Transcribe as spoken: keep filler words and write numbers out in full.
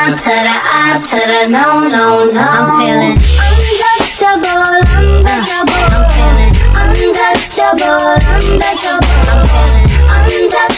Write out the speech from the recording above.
to the I to the no, no, no. I'm feeling untouchable, untouchable. I'm feeling untouchable, untouchable. I'm feeling untouchable.